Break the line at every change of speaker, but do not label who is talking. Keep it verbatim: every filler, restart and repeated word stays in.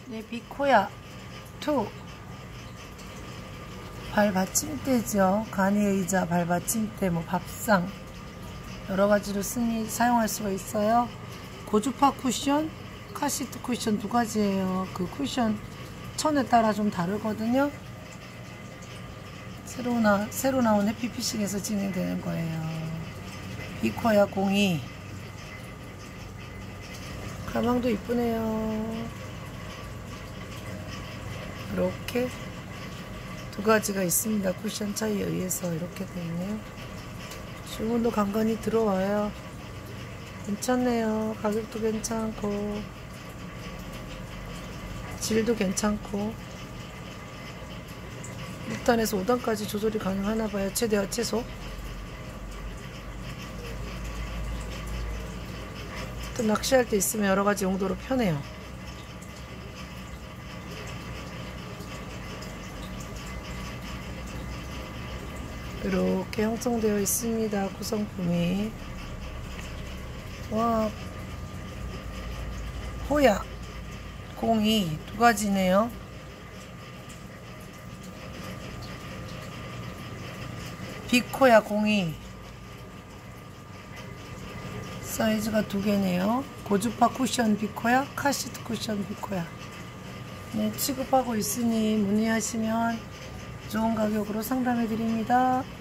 네, 비코야 투 발 받침대죠. 간이 의자, 발 받침대, 뭐 밥상 여러 가지로 쓰니 사용할 수가 있어요. 고주파 쿠션, 카시트 쿠션 두 가지예요. 그 쿠션 천에 따라 좀 다르거든요. 새로 나 새로 나온 해피피싱에서 진행되는 거예요. 비코야 공이 가방도 이쁘네요. 이렇게 두 가지가 있습니다. 쿠션 차이에 의해서 이렇게 되어 있네요. 주문도 간간히 들어와요. 괜찮네요. 가격도 괜찮고 질도 괜찮고 육 단에서 오 단까지 조절이 가능하나봐요. 최대와 최소. 또 낚시할 때 있으면 여러가지 용도로 편해요. 이렇게 형성되어 있습니다. 구성품이. 와, 호야 공이 두 가지네요. 비코야 공이 사이즈가 두 개네요. 고주파 쿠션 비코야, 카시트 쿠션 비코야. 네, 취급하고 있으니 문의하시면 좋은 가격으로 상담해 드립니다.